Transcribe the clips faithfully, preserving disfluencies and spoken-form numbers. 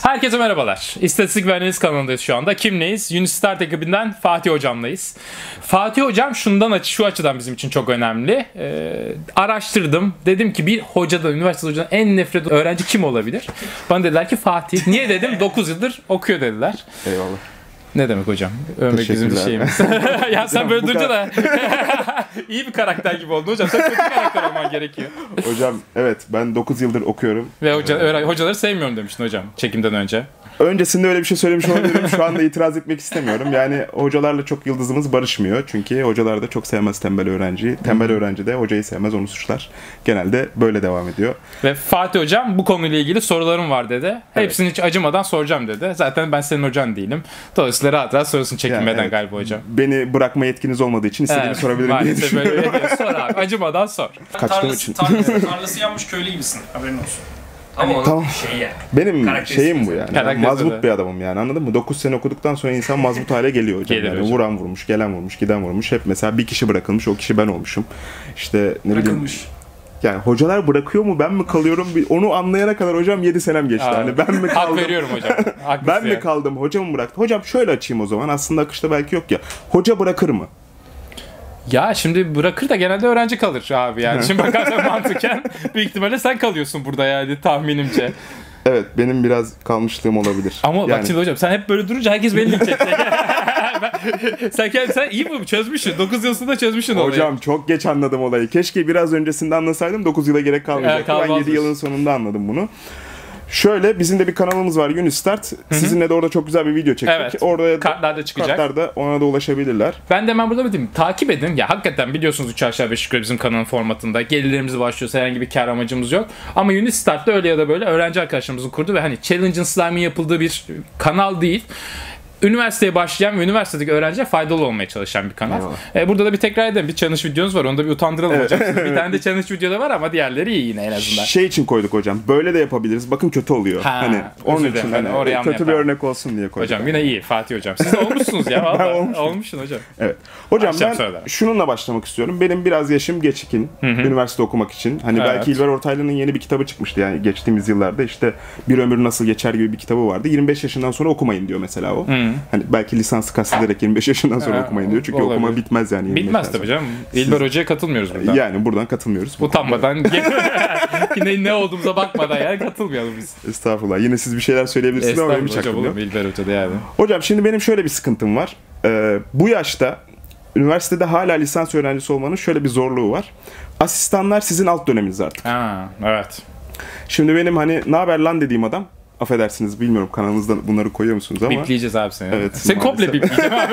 Herkese merhabalar. İstatistik ve Analiz kanalındayız şu anda. Kimleyiz? Unistart ekibinden Fatih Hocam'layız. Fatih Hocam şundan açı, şu açıdan bizim için çok önemli. Ee, araştırdım. Dedim ki bir hocadan, üniversite hocadan en nefret edilen öğrenci kim olabilir? Bana dediler ki Fatih. Niye dedim? dokuz yıldır okuyor dediler. Eyvallah. Ne demek hocam? Övmek bizim bir şeyimiz. Ya sen böyle durunca da iyi bir karakter gibi oldun hocam. Sen kötü karakter olman gerekiyor. Hocam evet ben dokuz yıldır okuyorum. Ve hoca, öğren- hocaları sevmiyorum demiştin hocam çekimden önce. Öncesinde öyle bir şey söylemiş olabilirim. Şu anda itiraz etmek istemiyorum. Yani hocalarla çok yıldızımız barışmıyor. Çünkü hocalar da çok sevmez tembel öğrenciyi. Tembel öğrenci de hocayı sevmez, onu suçlar. Genelde böyle devam ediyor. Ve Fatih Hocam bu konuyla ilgili sorularım var dedi. Evet. Hepsini hiç acımadan soracağım dedi. Zaten ben senin hocan değilim. Dolayısıyla rahat rahat sorusun çekinmeden Yani evet, galiba hocam. Beni bırakma yetkiniz olmadığı için istediğimi Evet, sorabilirim diye maalesef düşünüyorum. böyle bir- Sor abi. Acımadan sor. Kaçtığım tarlası, için. Tarlası, tarlası yanmış köylü gibisin. Haberin olsun. Ama onun Tamam. şeyi yani. Benim Karakteristik şeyim bu mesela. yani. Ben Karakteristik mazbut de. bir adamım yani, anladın mı? dokuz sene okuduktan sonra insan mazbut hale geliyor hocam. Gelir yani. hocam. Vuran vurmuş, gelen vurmuş, giden vurmuş. Hep mesela bir kişi bırakılmış, o kişi ben olmuşum. İşte ne bileyim. Bırakılmış. Yani hocalar bırakıyor mu, ben mi kalıyorum? Bir- Onu anlayana kadar hocam yedi senem geçti. Aa, Hani ben mi Hak kaldım? veriyorum hocam. Haklısın Ben mi yani. kaldım, hoca mı bıraktı? Hocam şöyle açayım o zaman. Aslında akışta belki yok ya. Hoca bırakır mı? Ya şimdi bırakır da genelde öğrenci kalır abi yani. Şimdi bakarsan mantıken büyük ihtimalle sen kalıyorsun burada yani tahminimce. Evet, benim biraz kalmışlığım olabilir. Ama bak yani, şimdi hocam sen hep böyle durunca herkes beni linç edecek. Ben- sen, kendin- sen iyi mi çözmüşsün? dokuz yıl sonra çözmüşsün olayı. hocam çok geç anladım olayı. Keşke biraz öncesinde anlasaydım, dokuz yıla gerek kalmayacaktı. Evet, Ben kalmazmış. yedi yılın sonunda anladım bunu. Şöyle, bizim de bir kanalımız var, Unistart. Sizinle de orada çok güzel bir video çektik. Evet. Orada Kartlarda çıkacak. kartlarda ona da ulaşabilirler. Ben de hemen burada bir diyeyim. Takip edin. Ya hakikaten biliyorsunuz üç aşağı beş yukarı bizim kanalın formatında. Gelirlerimiz başlıyorsa herhangi bir kar amacımız yok. Ama Unistart'ta öyle ya da böyle öğrenci arkadaşlarımızın kurduğu ve hani Challenge'ın slime'ın yapıldığı bir kanal değil. Üniversiteye başlayan ve üniversitedeki öğrenciye faydalı olmaya çalışan bir kanal. Eyvallah. Ee, burada da bir tekrar edelim. Bir challenge videonuz var. Onu da bir utandıralım Evet. hocam. Bir tane de challenge videoda var ama diğerleri iyi yine en azından. Şey için koyduk hocam. Böyle de yapabiliriz. Bakın kötü oluyor. Ha, hani onun özür için dilerim. hani Oraya kötü bir anlayalım. örnek olsun diye koyduk. Hocam yine iyi Fatih hocam. Siz de olmuşsunuz ya. Vallahi. olmuşum. Olmuşsun hocam. Evet. Hocam Akşam ben söyler. şununla başlamak istiyorum. Benim biraz yaşım geçikin üniversite okumak için. Hani Evet. belki İlber Ortaylı'nın yeni bir kitabı çıkmıştı yani geçtiğimiz yıllarda. İşte Bir Ömür Nasıl Geçer gibi bir kitabı vardı. yirmi beş yaşından sonra okumayın diyor mesela o. Hani belki lisansı kastederek yirmi beş yaşından sonra Ha, okumayın diyor. Çünkü olabilir. okuma bitmez yani. yirmi Bitmez beşten tabii sonra. canım. İlber Hoca'ya katılmıyoruz burada. Yani buradan katılmıyoruz. Utanmadan ne, ne olduğumuza bakmadan yani katılmayalım biz. Estağfurullah. Yine siz bir şeyler söyleyebilirsiniz ama benim hiç Estağfurullah hocam aklım yok. olur mu İlber Hoca'da yani. Hocam şimdi benim şöyle bir sıkıntım var. Ee, bu yaşta üniversitede hala lisans öğrencisi olmanın şöyle bir zorluğu var. Asistanlar sizin alt döneminiz artık. Ha, evet. Şimdi benim hani ne haber lan dediğim adam, affedersiniz bilmiyorum kanalınızda bunları koyuyor musunuz ama Bipleyeceğiz abi seni. Evet, Sen komple maalesef. bipleyeceğim abi.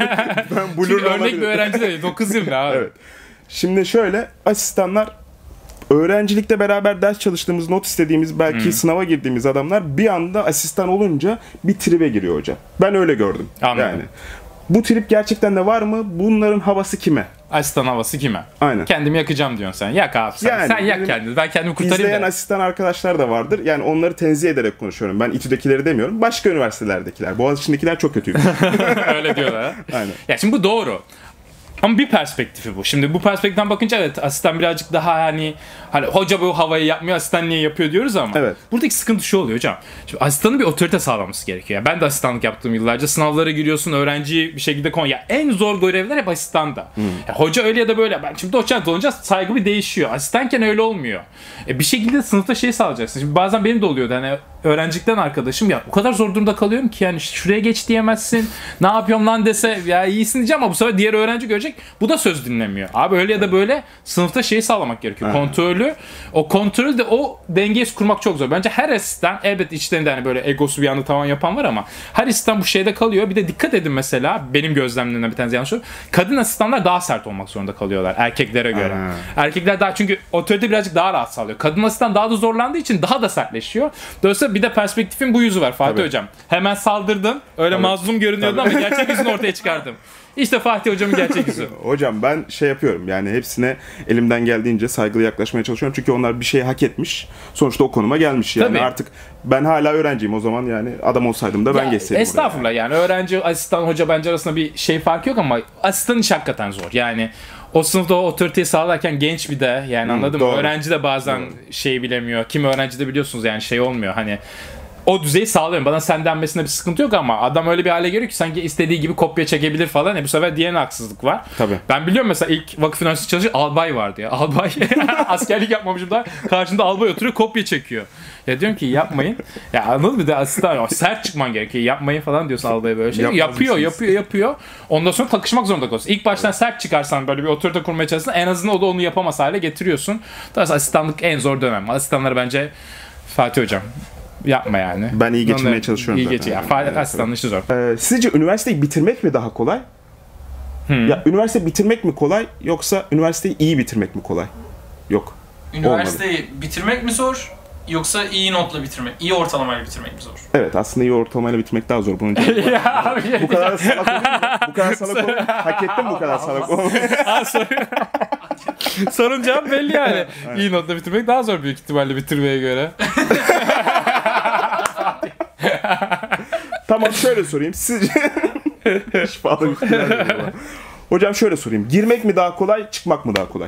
ben Çünkü blurla örnek olabilir. bir öğrenci de dokuz yıl ne abi. Evet. Şimdi şöyle, asistanlar öğrencilikte beraber ders çalıştığımız, not istediğimiz, belki Hmm. sınava girdiğimiz adamlar bir anda asistan olunca bir tribe giriyor hocam. Ben öyle gördüm. Anladım. Yani bu trip gerçekten de var mı? Bunların havası kime? Asistan havası kime? Aynen. Kendimi yakacağım diyorsun sen. Yak abi sen. Yani sen yak benim kendini. Ben kendimi kurtarayım İzleyen da. asistan arkadaşlar da vardır. Yani onları tenzih ederek konuşuyorum. Ben İTÜ'dekileri demiyorum. Başka üniversitelerdekiler. Boğaziçi'ndekiler çok kötüymüş. Öyle diyorlar ha. Aynen. Ya şimdi bu doğru. Ama bir perspektifi bu. Şimdi bu perspektiften bakınca evet asistan birazcık daha hani hani hoca bu havayı yapmıyor, asistan niye yapıyor diyoruz ama Evet. buradaki sıkıntı şu oluyor hocam. Şimdi asistanın bir otorite sağlaması gerekiyor. Yani ben de asistanlık yaptığım yıllarca sınavlara giriyorsun, öğrenciyi bir şekilde kon. Ya en zor görevler hep asistanda. Ya hoca öyle ya da böyle. Ben şimdi doçent olunca saygı bir değişiyor. Asistanken öyle olmuyor. E bir şekilde sınıfta şey sağlayacaksın. Şimdi bazen benim de oluyordu hani öğrencilikten arkadaşım ya o kadar zor durumda kalıyorum ki yani şuraya geç diyemezsin. Ne yapıyorum lan dese ya iyisin diyeceğim ama bu sefer diğer öğrenci görecek. Bu da söz dinlemiyor. Abi öyle ya da böyle sınıfta şeyi sağlamak gerekiyor. Evet. Kontrolü. O kontrolü de o dengeyi kurmak çok zor. Bence her asistan elbette içlerinde hani böyle egosu bir anda tavan yapan var ama her asistan bu şeyde kalıyor. Bir de dikkat edin mesela benim gözlemlerimden bir tanesi yanlış olur. Kadın asistanlar daha sert olmak zorunda kalıyorlar erkeklere göre. Ha. Erkekler daha çünkü otorite birazcık daha rahat sağlıyor. Kadın asistan daha da zorlandığı için daha da sertleşiyor. Dolayısıyla bir de perspektifin bu yüzü var Fatih Tabii. Hocam. Hemen saldırdın. Öyle Tabii. mazlum görünüyordu Tabii. ama gerçek yüzünü ortaya çıkardım. İşte Fatih Hocam'ın gerçek yüzü. Hocam ben şey yapıyorum yani hepsine elimden geldiğince saygılı yaklaşmaya çalışıyorum. Çünkü onlar bir şey hak etmiş. Sonuçta o konuma gelmiş yani. Tabii. Artık ben hala öğrenciyim o zaman yani adam olsaydım da ben Ya, geçseydim estağfurullah buraya. yani öğrenci, asistan, hoca bence arasında bir şey farkı yok ama asistan iş hakikaten zor. Yani o sınıfta o otoriteyi sağlarken genç bir de yani anladın mı? doğru. Öğrenci de bazen Doğru. şey bilemiyor. Kim öğrenci de biliyorsunuz yani şey olmuyor hani o düzeyi sağlıyorum. Bana sen denmesinde bir sıkıntı yok ama adam öyle bir hale geliyor ki sanki istediği gibi kopya çekebilir falan. E bu sefer diğerine haksızlık var. Tabii. Ben biliyorum mesela ilk vakıf üniversitesi çalışıyor albay vardı ya. Albay askerlik yapmamışım daha karşında albay oturuyor kopya çekiyor. Ya diyorum ki yapmayın. Ya anladın mı? De asistan sert çıkman gerekiyor. Yapmayın falan diyorsun albaya böyle şey. Yapmaz Yapıyor, mısınız? yapıyor, yapıyor. Ondan sonra takışmak zorunda kalıyorsun. İlk baştan sert çıkarsan böyle bir otorite kurmaya çalışsan en azından o da onu yapamaz hale getiriyorsun. Dolayısıyla asistanlık en zor dönem. Asistanları bence Fatih hocam yapma yani. Ben iyi geçirmeye Onları çalışıyorum iyi zaten. geçir. Ya, Evet, Fatih evet. asistanlık işi zor. Ee, sizce üniversiteyi bitirmek mi daha kolay? Hmm. Ya üniversite bitirmek mi kolay yoksa üniversiteyi iyi bitirmek mi kolay? Yok. Üniversiteyi bitirmek mi zor? Yoksa iyi notla bitirmek, iyi ortalamayla bitirmek mi zor? Evet, aslında iyi ortalamayla bitmek daha zor. Bunun cevabı- Ya abi. bu kadar salak olayım mı? Bu kadar salak olayım. Hak ettim bu kadar salak olmayı. Ha, sorun. Sorun cevap belli yani. İyi notla bitirmek daha zor büyük ihtimalle bitirmeye göre. Tamam, şöyle sorayım. Sizce... Şifalı bir şeyler geliyor bana. Hocam şöyle sorayım. Girmek mi daha kolay, çıkmak mı daha kolay?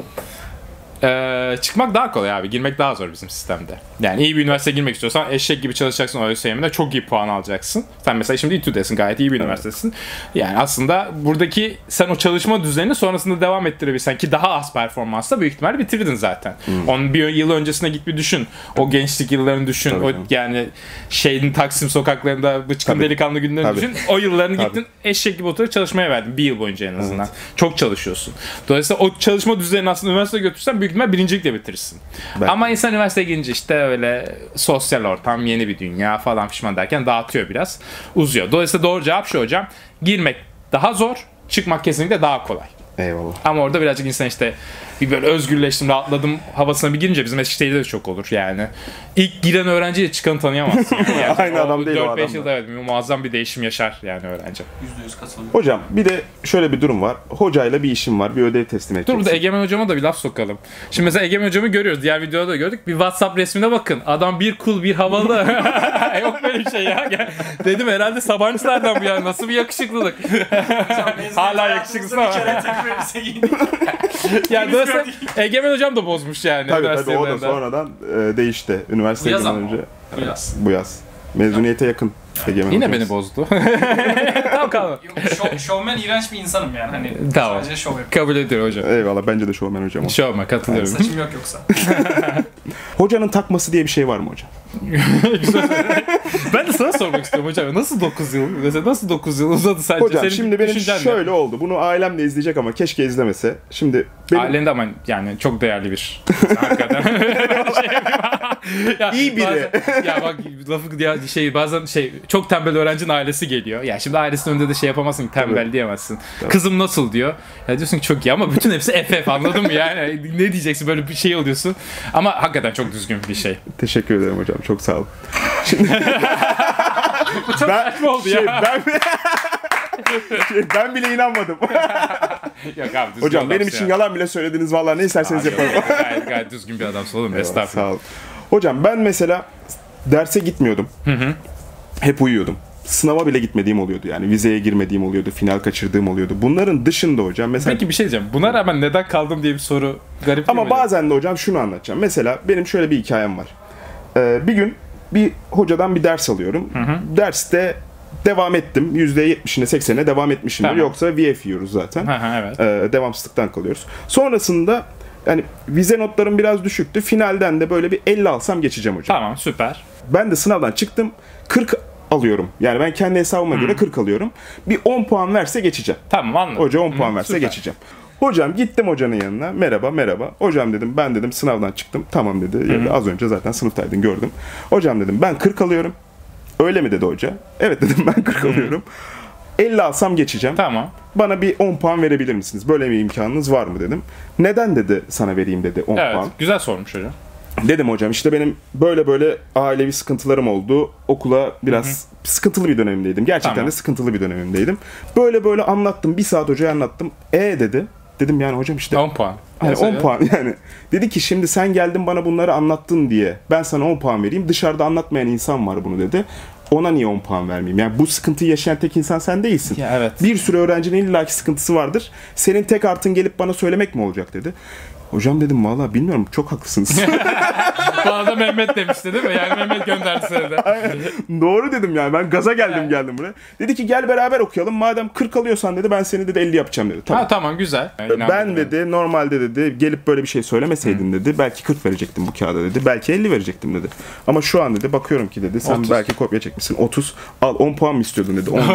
Ee, çıkmak daha kolay abi. Girmek daha zor bizim sistemde. Yani iyi bir üniversiteye girmek istiyorsan eşek gibi çalışacaksın o ÖSYM'de. Çok iyi puan alacaksın. Sen mesela şimdi İTÜ'desin. Gayet iyi bir üniversitesin. Yani aslında buradaki sen o çalışma düzenini sonrasında devam ettirebilsen ki daha az performansla büyük ihtimalle bitirdin zaten. Hmm. Onun bir yıl öncesine git bir düşün. O gençlik yıllarını düşün. Tabii o canım. yani şeyin Taksim sokaklarında bıçkın Tabii. delikanlı günlerini Tabii. düşün. O yıllarını Tabii. gittin eşek gibi oturup çalışmaya verdin. Bir yıl boyunca en azından. Çok çalışıyorsun. Dolayısıyla o çalışma düzenini aslında üniversiteye götürsen büyük ihtimalle birincilikle bitirirsin. Belki. Ama insan üniversiteye gelince işte öyle sosyal ortam, yeni bir dünya falan pişman derken dağıtıyor biraz. Uzuyor. Dolayısıyla doğru cevap şu hocam. Girmek daha zor, çıkmak kesinlikle daha kolay. Eyvallah. Ama orada birazcık insan işte bir böyle özgürleştim, rahatladım havasına bir girince bizim Eskişehir'de de çok olur yani. İlk giren öğrenciyle çıkanı tanıyamazsın. Yani. Aynı adam değil o dört beş adam yılda evet muazzam bir değişim yaşar yani öğrenci. yüzde yüz katılıyorum. Hocam bir de şöyle bir durum var. Hocayla bir işim var. Bir ödev teslim Dur edeceksin. burada Egemen hocama da bir laf sokalım. Şimdi mesela Egemen hocamı görüyoruz. Diğer videoda da gördük. Bir WhatsApp resmine bakın. Adam bir cool bir havalı. Yok böyle bir şey ya. Dedim herhalde Sabancılardan bu ya. Nasıl bir yakışıklılık. Hala yakışıklısın ama. Bir kere takım elbise giydik. Yani dolayısıyla Egemen hocam da bozmuş yani. Tabii tabii, o da üniversite yıllarında. sonradan e, değişti. Üniversiteye Bu yaz girmeden ama. önce. Bu yaz. Bu yaz. Mezuniyete yakın. Egemen Yine hocamız. beni bozdu. Tamam kalma. Yok, şov, şovmen iğrenç bir insanım yani. Hani Tamam. sadece şov yapıyorum. Kabul ediyorum hocam. Eyvallah, bence de şovmen hocam o. Şey olma katılıyorum. Saçım yok yoksa. Hocanın takması diye bir şey var mı hocam? Ben de sana sormak istiyorum hocam. Nasıl dokuz yıl? Mesela nasıl dokuz yıl uzadı sence? Hocam Senin şimdi benim düşüncen ne? şöyle oldu. Bunu ailem de izleyecek ama keşke izlemese. Şimdi benim... Ailen de ama yani çok değerli bir hakikaten. Şey ya, İyi biri. Bazen, ya bak lafı ya şey bazen şey çok tembel öğrencinin ailesi geliyor. Ya şimdi ailesinin önünde de şey yapamazsın ki tembel Tabii. diyemezsin. Kızım nasıl diyor. Ya diyorsun ki çok iyi ama bütün hepsi F F anladın mı yani? Ne diyeceksin böyle bir şey oluyorsun. Ama hakikaten çok düzgün bir şey. Teşekkür ederim hocam. Çok sağ olun. Bu çok Ben- saçma oldu Şey, ya. ben, şey, ben bile inanmadım. Yok abi, düzgün Hocam benim adamsın için ya. yalan bile söylediniz. Vallahi ne isterseniz Abi, yaparım. gayet, gayet düzgün bir adamsın oğlum. Eyvallah, Estağfurullah. sağ olun. Hocam ben mesela derse gitmiyordum. Hep uyuyordum. Sınava bile gitmediğim oluyordu yani. Vizeye girmediğim oluyordu. Final kaçırdığım oluyordu. Bunların dışında hocam mesela... Peki bir şey diyeceğim. Buna rağmen neden kaldım diye bir soru garip değil Ama mi? bazen de hocam şunu anlatacağım. Mesela benim şöyle bir hikayem var. Ee, bir gün bir hocadan bir ders alıyorum. Derste devam ettim. yüzde yetmişine seksenine devam etmişimdir. Tamam. Yoksa V F yiyoruz zaten. Hı hı, evet. Ee, devamsızlıktan kalıyoruz. Sonrasında yani vize notlarım biraz düşüktü. Finalden de böyle bir elli alsam geçeceğim hocam. Tamam süper. Ben de sınavdan çıktım. kırk alıyorum. Yani ben kendi hesabıma göre kırk alıyorum. Bir on puan verse geçeceğim. Tamam anladım. Hoca on puan Hı, verse süper. geçeceğim. Hocam gittim hocanın yanına. Merhaba merhaba. Hocam dedim ben dedim sınavdan çıktım. Tamam dedi. Yani az önce zaten sınıftaydın gördüm. Hocam dedim ben kırk alıyorum. Öyle mi dedi hoca? Evet dedim ben kırk alıyorum. elli alsam geçeceğim. Tamam. Bana bir on puan verebilir misiniz? Böyle bir imkanınız var mı dedim. Neden dedi sana vereyim dedi on Evet. puan. Güzel sormuş hocam. Dedim hocam işte benim böyle böyle ailevi sıkıntılarım oldu. Okula biraz sıkıntılı bir dönemimdeydim. Gerçekten Tamam. de sıkıntılı bir dönemimdeydim. Böyle böyle anlattım. Bir saat hocaya anlattım. E dedi. Dedim yani hocam işte on puan. hani Mesela- on puan yani. Dedi ki şimdi sen geldin bana bunları anlattın diye ben sana on puan vereyim. Dışarıda anlatmayan insan var bunu dedi. Ona niye on puan vermeyeyim? Yani bu sıkıntıyı yaşayan tek insan sen değilsin. Ya evet. Bir sürü öğrencinin illaki sıkıntısı vardır. Senin tek artın gelip bana söylemek mi olacak dedi. Hocam dedim valla bilmiyorum, çok haklısınız. Bana da Mehmet demişti değil mi? Yani Mehmet gönderdi seni de. Doğru dedim yani, ben gaza geldim geldim buraya. Dedi ki gel beraber okuyalım, madem kırk alıyorsan dedi ben seni dedi elli yapacağım dedi. Tamam. Ha tamam, güzel. Yani ben dedi normalde dedi gelip böyle bir şey söylemeseydin dedi belki kırk verecektim bu kağıda dedi. Belki elli verecektim dedi. Ama şu an dedi bakıyorum ki dedi sen otuz. belki kopya çekmişsin, otuz al, on puan mı istiyordun dedi. on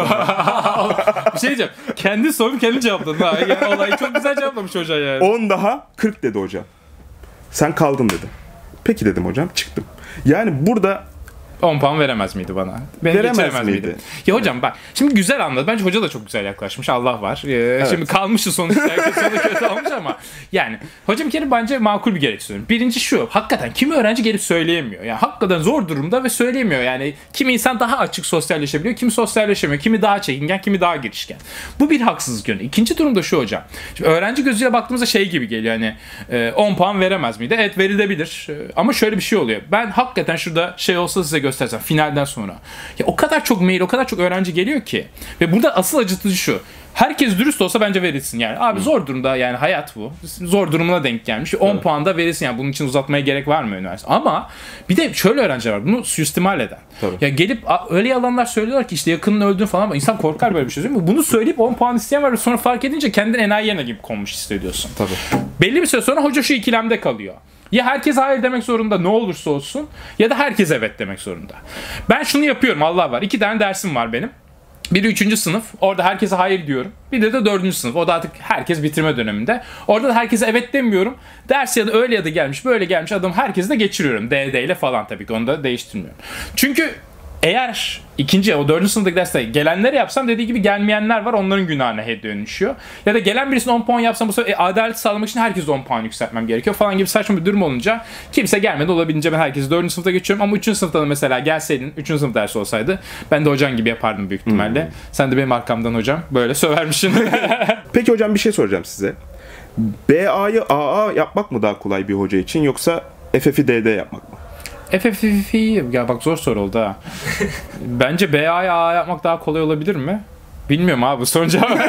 bir şey diyeceğim. Kendi sorumu kendi cevapladın ha. Yani olayı çok güzel cevaplamış hoca yani. on daha kırk dedi hocam. Sen kaldın dedi. Peki dedim hocam, çıktım. Yani burada on puan veremez miydi bana? Beni Veremez geçiremez miydi? miydi? Ya hocam bak, şimdi güzel anladı. Bence hoca da çok güzel yaklaşmış. Allah var. Ee, Evet. Şimdi kalmışız sonuçta. Herkes sonu kötü olmuş ama. Yani hocam bir kere bence makul bir gerekçe söylüyorum. Birincisi şu. Hakikaten kimi öğrenci gelip söyleyemiyor. Yani hakikaten zor durumda ve söyleyemiyor. Yani kimi insan daha açık sosyalleşebiliyor. Kimi sosyalleşemiyor. Kimi daha çekingen. Kimi daha girişken. Bu bir haksızlık yönü. İkinci durum da şu hocam. Şimdi öğrenci gözüyle baktığımızda şey gibi geliyor. Hani e, on puan veremez miydi? Evet, verilebilir. E, ama şöyle bir şey oluyor. Ben hakikaten şurada şey olsa size göstersem. Finalden sonra. Ya o kadar çok mail, o kadar çok öğrenci geliyor ki. Ve burada asıl acıtıcı şu. Herkes dürüst olsa bence verilsin yani. Abi zor durumda, yani hayat bu. Zor durumuna denk gelmiş. on evet. puan da verilsin yani. Bunun için uzatmaya gerek var mı üniversite? Ama bir de şöyle öğrenciler var. Bunu suistimal eden. Tabii. Ya gelip öyle yalanlar söylüyorlar ki işte yakının öldüğünü falan, ama insan korkar böyle bir şey değil mi? Bunu söyleyip on puan isteyen var ve sonra fark edince kendini enayi yerine gibi konmuş hissediyorsun. Tabii. Belli bir süre sonra hoca şu ikilemde kalıyor. Ya herkes hayır demek zorunda ne olursa olsun, ya da herkes evet demek zorunda. Ben şunu yapıyorum, Allah var. İki tane dersim var benim. Biri üçüncü sınıf. Orada herkese hayır diyorum. Bir de de dördüncü sınıf. O da artık herkes bitirme döneminde. Orada da herkese evet demiyorum. Ders ya da öyle ya da gelmiş böyle gelmiş adam herkesi de geçiriyorum. D D ile falan tabii ki, onu da değiştirmiyorum. Çünkü eğer ikinci, o dördüncü sınıftaki derste gelenleri yapsam dediği gibi gelmeyenler var, onların günahına dönüşüyor. Ya da gelen birisine on puan yapsam bu sefer e, adalet sağlamak için herkese on puan yükseltmem gerekiyor falan gibi saçma bir durum olunca kimse gelmedi, olabildiğince ben herkesi dördüncü sınıfta geçiyorum. Ama üçüncü sınıfta da mesela gelseydin, üçüncü sınıf dersi olsaydı ben de hocan gibi yapardım büyük ihtimalle. Hmm. Sen de benim arkamdan hocam böyle sövermişsin. Peki hocam bir şey soracağım size. B A'yı A A yapmak mı daha kolay bir hoca için, yoksa F F'i D D yapmak mı? F F F'i ya bak, zor soru oldu ha. Bence B A'yı A A yapmak daha kolay olabilir mi? Bilmiyorum abi, bu sorun cevabı.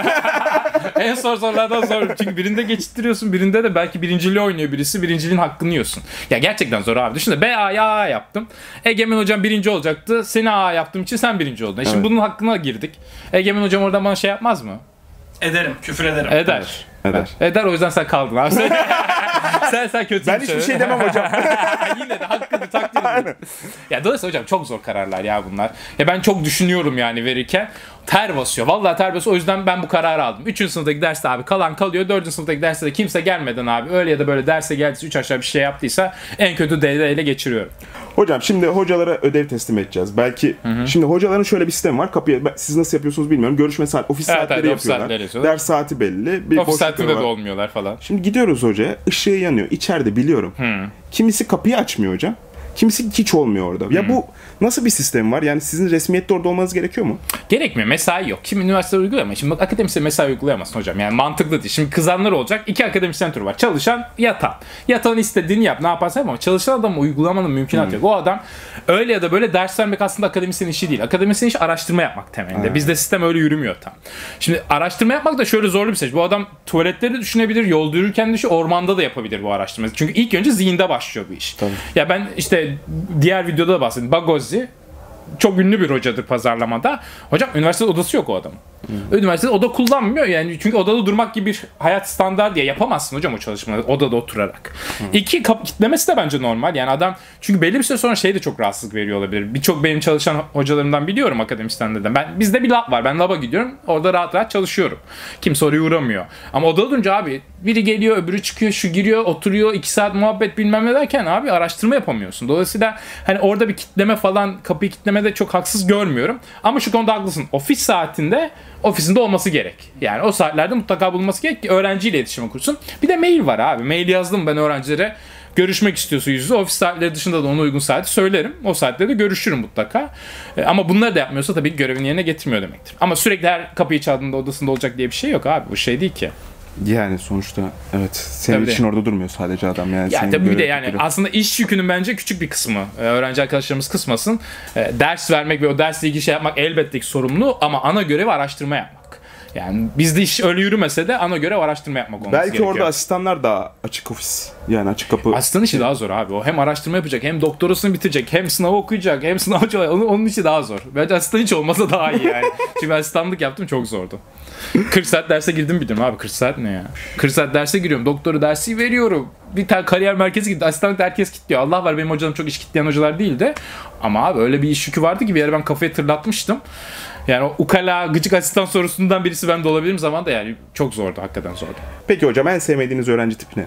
En zor sorulardan zor. Çünkü birinde geçittiriyorsun, birinde de belki birinciliği oynuyor birisi, birinciliğin hakkını yiyorsun. Ya gerçekten zor abi. Düşünsene, B A'yı A A yaptım. Egemen hocam birinci olacaktı. Seni A A yaptığım için sen birinci oldun. E şimdi evet. Bunun hakkına girdik. Egemen hocam oradan bana şey yapmaz mı? Ederim. Küfür ederim. Eder. Eder. Eder, o yüzden sen kaldın abi. sen sen kötü. Ben hiçbir şey demem hocam. Yine de hakkını takdir ediyorum. Ya dolayısıyla hocam çok zor kararlar ya bunlar. Ya ben çok düşünüyorum yani verirken. Ter basıyor. Vallahi ter basıyor. O yüzden ben bu kararı aldım. üçüncü sınıftaki derste abi kalan kalıyor. dördüncü sınıftaki derste de kimse gelmeden abi öyle ya da böyle derse geldiyse üç aşağı bir şey yaptıysa en kötü D D ile geçiriyorum. Hocam şimdi hocalara ödev teslim edeceğiz. Belki hı hı. Şimdi hocaların şöyle bir sistemi var. Kapıya, siz nasıl yapıyorsunuz bilmiyorum. Görüşme saat, ofis evet, saatleri evet, yapıyorlar. Ders saati belli. Bir ofis saatinde de olmuyorlar falan. Şimdi gidiyoruz hocaya. Işığı yanıyor. İçeride biliyorum. Hı. Kimisi kapıyı açmıyor hocam. Kimisi hiç olmuyor orada. Ya hmm. bu nasıl bir sistem var? Yani sizin resmiyette orada olmanız gerekiyor mu? Gerekmiyor. Mesai yok. Kim üniversitede uyguluyor ama şimdi bak akademisyen mesai uygulayamazsın hocam. Yani mantıklı değil. Şimdi kızanlar olacak. İki akademisyen türü var. Çalışan, yatan. Yatanın istediğini yap. Ne yaparsan yap ama çalışan adamı uygulamanın mümkünatı hmm. yok. O adam öyle ya da böyle ders vermek aslında akademisyen işi değil. Akademisyen işi araştırma yapmak temelinde. Hmm. Bizde sistem öyle yürümüyor tam. Şimdi araştırma yapmak da şöyle zorlu bir şey. Bu adam tuvaletleri de düşünebilir, yolda yürürken de ormanda da yapabilir bu araştırmayı. Çünkü ilk önce zihinde başlıyor bu iş. Tabii. Ya ben işte diğer videoda da bahsettim. Bagozzi çok ünlü bir hocadır pazarlamada. Hocam üniversitede odası yok o adamın. Hmm. Üniversitede oda kullanmıyor yani, çünkü odada durmak gibi bir hayat standartı diye yapamazsın hocam o çalışmaları odada oturarak. Hmm. İki, kapı kitlemesi de bence normal yani adam, çünkü belli bir süre sonra şey de çok rahatsızlık veriyor olabilir. Birçok benim çalışan hocalarımdan biliyorum akademisyenlerden. Ben bizde bir lab var. Ben laba gidiyorum. Orada rahat rahat çalışıyorum. Kimse oraya uğramıyor. Ama odada durunca abi biri geliyor, öbürü çıkıyor, şu giriyor, oturuyor, iki saat muhabbet bilmem ne derken abi araştırma yapamıyorsun. Dolayısıyla hani orada bir kitleme falan, kapıyı kitlemede çok haksız görmüyorum. Ama şu konuda haklısın. Ofis saatinde ofisinde olması gerek. Yani o saatlerde mutlaka bulunması gerek ki öğrenciyle iletişim kursun. Bir de mail var abi. Mail yazdım ben öğrencilere. Görüşmek istiyorsa yüz yüze, ofis saatleri dışında da ona uygun saati söylerim. O saatlerde görüşürüm mutlaka. E, ama bunları da yapmıyorsa tabii görevini yerine getirmiyor demektir. Ama sürekli her kapıyı çaldığında odasında olacak diye bir şey yok abi. Bu şey değil ki. Yani sonuçta evet senin tabii için orada durmuyor sadece adam yani. Ya tabii bir de yani gibi. Aslında iş yükünün bence küçük bir kısmı. Öğrenci arkadaşlarımız kısmasın. Ders vermek ve o dersle ilgili şey yapmak elbette ki sorumlu ama ana görevi araştırma yapmak. Yani bizde iş öyle yürümese de ana göre araştırma yapmak olması Belki gerekiyor. orada asistanlar daha açık ofis. Yani açık kapı. Asistan işi daha zor abi. O hem araştırma yapacak, hem doktorasını bitirecek, hem sınavı okuyacak, hem sınavcı onun, onun işi daha zor. Bence asistan hiç olmasa daha iyi yani. Çünkü ben asistanlık yaptım, çok zordu. kırk saat derse girdim bilirim abi. kırk saat ne ya? kırk saat derse giriyorum. Doktoru dersi veriyorum. Bir tane kariyer merkezi gitti. Asistanlıkta herkes kilitliyor. Allah var, benim hocalarım çok iş kilitleyen hocalar değildi. Ama abi öyle bir iş yükü vardı ki bir yere ben kafayı tırlatmıştım. Yani o ukala, gıcık asistan sorusundan birisi ben de olabilirim zaman da yani çok zordu. Hakikaten zordu. Peki hocam, en sevmediğiniz öğrenci tipi ne?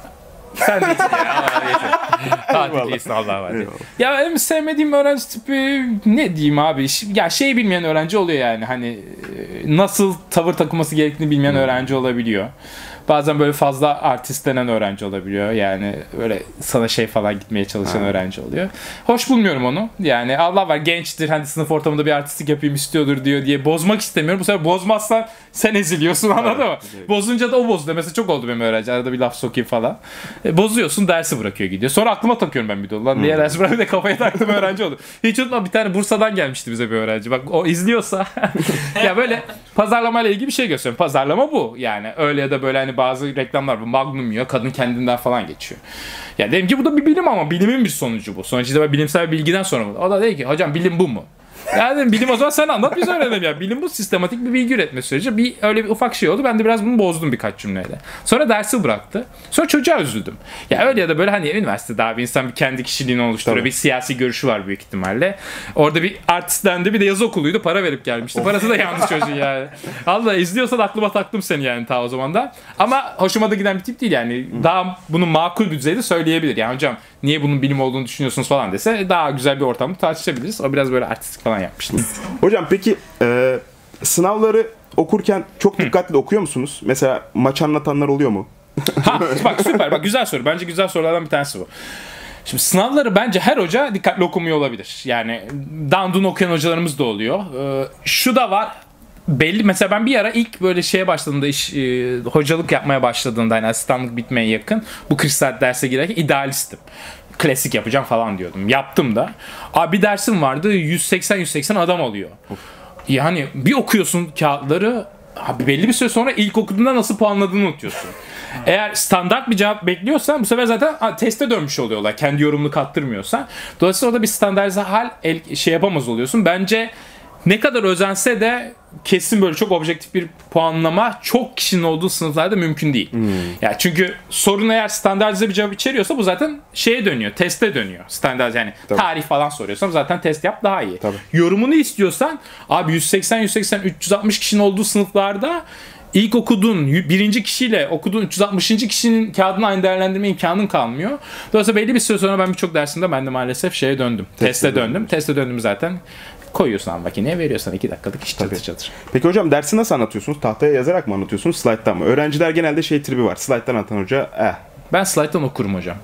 Sen de ya. Tatildeyiz Allah var. Eyvallah. Ya en sevmediğim öğrenci tipi ne diyeyim abi? Ya şey bilmeyen öğrenci oluyor yani. Hani e, nasıl tavır takılması gerektiğini bilmeyen hmm. öğrenci olabiliyor. Bazen böyle fazla artist denen öğrenci olabiliyor. Yani böyle sana şey falan gitmeye çalışan ha. öğrenci oluyor. Hoş bulmuyorum onu. Yani Allah var, gençtir, hani sınıf ortamında bir artistlik yapayım istiyordur diyor diye bozmak istemiyorum. Bu sefer bozmazsan sen eziliyorsun, anladın evet, mı? Evet. Bozunca da o bozdu. Mesela çok oldu benim öğrenci. Arada bir laf sokayım falan. E, bozuyorsun, dersi bırakıyor gidiyor. Sonra aklıma takıyorum ben bir de. Lan niye hmm. dersi bırakıyor da kafaya taktım öğrenci oldu. Hiç unutma, bir tane Bursa'dan gelmişti bize bir öğrenci. Bak o izliyorsa ya böyle pazarlamayla ilgili bir şey gösteriyorum. Pazarlama bu. Yani öyle ya da böyle hani bazı reklamlar bu. Magnum yiyor, kadın kendinden falan geçiyor. Ya dedim ki bu da bir bilim ama bilimin bir sonucu bu. Sonuçta bilimsel bilgiden sonra bu. O da dedi ki hocam bilim bu mu? Ya dedim bilim o zaman sen anlat biz öğrenelim ya. Bilim bu, sistematik bir bilgi üretme süreci. Bir öyle bir ufak şey oldu. Ben de biraz bunu bozdum birkaç cümleyle. Sonra dersi bıraktı. Sonra çocuğa üzüldüm. Ya öyle ya da böyle hani üniversitede abi insan bir kendi kişiliğini oluşturuyor. Tabii. Bir siyasi görüşü var büyük ihtimalle. Orada bir artistlendi, bir de yazı okuluydu. Para verip gelmişti. Parası da yanlış çocuğun yani. Allah izliyorsan aklıma taktım seni yani ta o zaman da. Ama hoşuma da giden bir tip değil yani. Daha bunu makul bir düzeyde söyleyebilir. Yani hocam niye bunun bilim olduğunu düşünüyorsunuz falan dese daha güzel bir ortamda tartışabiliriz. O biraz böyle artistik falan yapmıştım. Hocam peki e, sınavları okurken çok dikkatli okuyor musunuz? Mesela maç anlatanlar oluyor mu? Ha bak süper, bak güzel soru. Bence güzel sorulardan bir tanesi bu. Şimdi sınavları bence her hoca dikkatli okumuyor olabilir. Yani dandun okuyan hocalarımız da oluyor. Ee, şu da var. Belli, mesela ben bir ara ilk böyle şeye başladığımda iş e, hocalık yapmaya başladığımda hani asistanlık bitmeye yakın bu kırk saat derse girerken idealistim. Klasik yapacağım falan diyordum. Yaptım da. Abi bir dersim vardı, yüz seksen yüz seksen adam oluyor. Of. Yani bir okuyorsun kağıtları, abi belli bir süre sonra ilk okuduğunda nasıl puanladığını unutuyorsun. Eğer standart bir cevap bekliyorsan bu sefer zaten ha, teste dönmüş oluyorlar. Kendi yorumunu kattırmıyorsan. Dolayısıyla orada bir standartize hal el, şey yapamaz oluyorsun. Bence ne kadar özense de kesin böyle çok objektif bir puanlama çok kişinin olduğu sınıflarda mümkün değil. Hmm. Yani çünkü sorun eğer standartize bir cevap içeriyorsa bu zaten şeye dönüyor, teste dönüyor. Standart yani tabii. Tarih falan soruyorsam zaten test yap daha iyi. Tabii. Yorumunu istiyorsan abi yüz seksen yüz seksen üç yüz altmış kişinin olduğu sınıflarda İlk okuduğun birinci kişiyle okuduğun üç yüz altmışıncı kişinin kağıdını aynı değerlendirme imkanın kalmıyor. Dolayısıyla belli bir süre sonra ben birçok dersimde ben de maalesef şeye döndüm. Teste, Teste döndüm. döndüm. Teste döndüm zaten. Koyuyorsun abi makineye, veriyorsan iki dakikalık iş çatır çatır. Peki hocam dersi nasıl anlatıyorsunuz? Tahtaya yazarak mı anlatıyorsunuz? Slide'dan mı? Öğrenciler genelde şey tribi var. Slide'dan anlatan hoca eh. Ben slide'dan okurum hocam.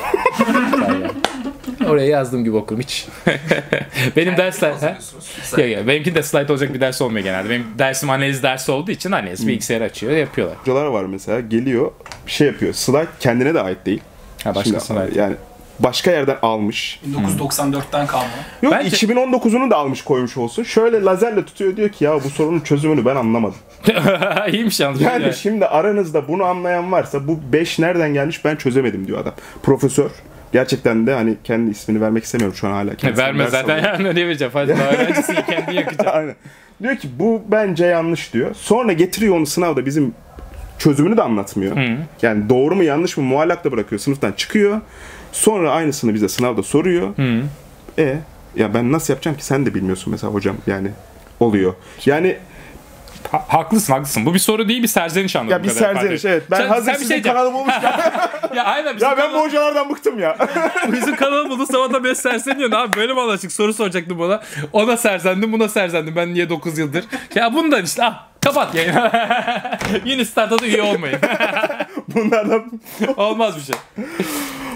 Oraya yazdığım gibi okurum hiç. Benim yani dersler... Ya, ya, benimki de slide olacak bir ders olmuyor genelde. Benim dersim analiz dersi olduğu için analiz hmm. bilgisayarı açıyor, yapıyorlar. Hocalar var mesela, geliyor bir şey yapıyor. Slide kendine de ait değil. Ha, başka slide. Yani başka yerden almış. bin dokuz yüz doksan dörtten kalma. Yok bence... iki bin on dokuzunu da almış koymuş olsun. Şöyle lazerle tutuyor, diyor ki ya bu sorunun çözümünü ben anlamadım. İyiymiş yalnız. Yani ya. Şimdi aranızda bunu anlayan varsa bu beş nereden gelmiş ben çözemedim diyor adam. Profesör. Gerçekten de hani kendi ismini vermek istemiyorum şu an hala. Verme zaten yani ne vereceğim. Fazla öğrencisiyi kendi yakacağım. Aynen. Diyor ki bu bence yanlış diyor. Sonra getiriyor onu sınavda bizim çözümünü de anlatmıyor. Hı. Yani doğru mu yanlış mı muallak da bırakıyor. Sınıftan çıkıyor. Sonra aynısını bize sınavda soruyor. Hı. E ya ben nasıl yapacağım ki sen de bilmiyorsun mesela hocam yani oluyor. Yani Ha, haklısın haklısın. Bu bir soru değil, bir serzeniş anladım. Ya bir serzeniş evet. Ben sen, hazır sen sizin şey kanalım olmuşken. Ya aynen. Ya ben kanal... bu hocalardan bıktım ya. Bizim kanalım buldu, sabahtan beri serzeniyorsun abi. Böyle mi anlaştık? Soru soracaktım bana. Ona serzendim, buna serzendim. Ben niye dokuz yıldır? Ya bundan işte ah. Kapat yayını. Yeni startta da üye olmayın. Bunlardan olmaz bir şey.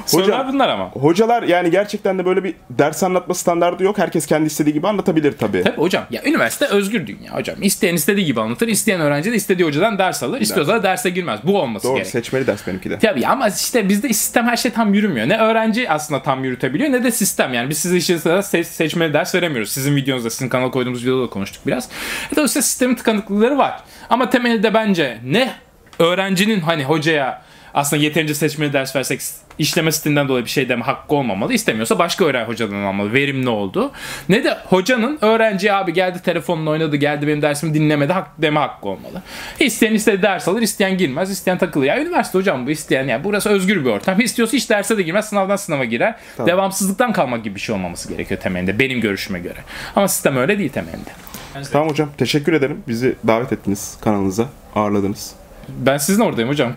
Sorular bunlar ama. Hocalar yani gerçekten de böyle bir ders anlatma standardı yok. Herkes kendi istediği gibi anlatabilir tabii. Tabii hocam. Ya üniversite özgür dünya hocam. İsteyen istediği gibi anlatır. İsteyen öğrenci de istediği hocadan ders alır. İstiyorsa da derse girmez. Bu olması Doğru, gerek. seçmeli ders benimki de. Tabii ama işte bizde sistem her şey tam yürümüyor. Ne öğrenci aslında tam yürütebiliyor ne de sistem. Yani biz size işinizde se- seçmeli ders veremiyoruz. Sizin videonuzda, sizin kanala koyduğumuz videoda da konuştuk biraz. Dolayısıyla sistemin tıkanıklıkları var. Ama temelde bence ne öğrencinin hani hocaya aslında yeterince seçmeli ders versek işleme stilinden dolayı bir şey deme hakkı olmamalı. İstemiyorsa başka öğren hocadan almalı. Verimli oldu. Ne de hocanın öğrenci abi geldi telefonla oynadı, geldi benim dersimi dinlemedi hak, deme hakkı olmalı. İsteyen istediği ders alır, isteyen girmez, isteyen takılır. Ya üniversite hocam bu isteyen yani burası özgür bir ortam. İstiyorsa hiç derse de girmez, sınavdan sınava girer. Tamam. Devamsızlıktan kalmak gibi bir şey olmaması gerekiyor temelinde benim görüşüme göre. Ama sistem öyle değil temelinde. Tamam hocam, teşekkür ederim. Bizi davet ettiniz kanalınıza, ağırladınız. Ben sizin oradayım hocam.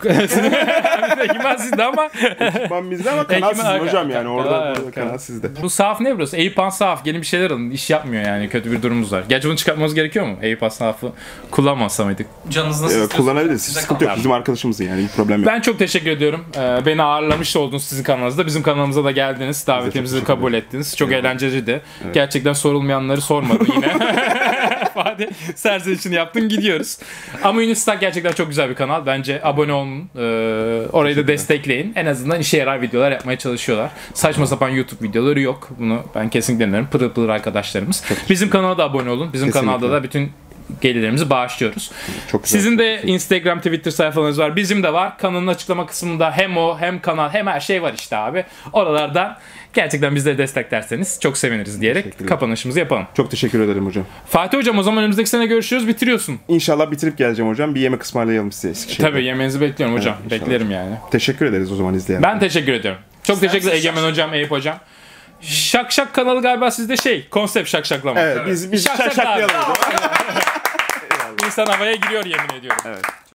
Ekipman sizde ama. Ekipman bizde ama kanal Ekipman sizin arka- hocam yani. Orada, Evet, burada kanal sizde. Bu sahaf ne burası? Eyüphan sahaf. Gelin bir şeyler alın. İş yapmıyor yani. Kötü bir durumumuz var. Gerçi bunu çıkartmamız gerekiyor mu? Eyüphan sahafı kullanmasa mıydık? Canınız nasıl Evet, istiyorsa kullanabiliriz. size Sıkıntı yok. kalmış. Bizim arkadaşımızın yani. Bir problem yok. Ben çok teşekkür ediyorum. Ee, beni ağırlamış oldunuz sizin kanalınızda. Bizim kanalımıza da geldiniz. Davetimizi teşekkür kabul ettiniz. Çok Eyvallah. eğlenceliydi. Gerçekten sorulmayanları sormadı yine. Fadi serzenişini yaptın gidiyoruz. Ama Unistar gerçekten çok güzel bir kanal. Bence abone olun. Ee, orayı da destekleyin. En azından işe yarar videolar yapmaya çalışıyorlar. Saçma sapan YouTube videoları yok. Bunu ben kesinlikle öneririm. Pırıl pırıl arkadaşlarımız. Bizim kanala da abone olun. Bizim Kesinlikle. kanalda da bütün gelirlerimizi bağışlıyoruz. Çok güzel. Sizin de Instagram, Twitter sayfalarınız var. Bizim de var. Kanalın açıklama kısmında hem o hem kanal hem her şey var işte abi. Oralardan gerçekten bizleri desteklerseniz çok seviniriz diyerek Teşekkürler. kapanışımızı yapalım. Çok teşekkür ederim hocam. Fatih hocam o zaman önümüzdeki sene görüşürüz. Bitiriyorsun. İnşallah bitirip geleceğim hocam. Bir yemek ısmarlayalım size Eskişehir'de. Tabii yemeğinizi bekliyorum hocam. Evet, inşallah. Beklerim yani. Teşekkür ederiz o zaman izleyen. Ben teşekkür ediyorum. Çok İster teşekkür misiniz Egemen şak- hocam, Eyüp hocam. Şak şak kanalı galiba sizde şey, konsept şakşaklama. Evet, biz biz Şak şak şakşaklayalım abi. hocam. İnsan havaya giriyor yemin ediyorum. Evet.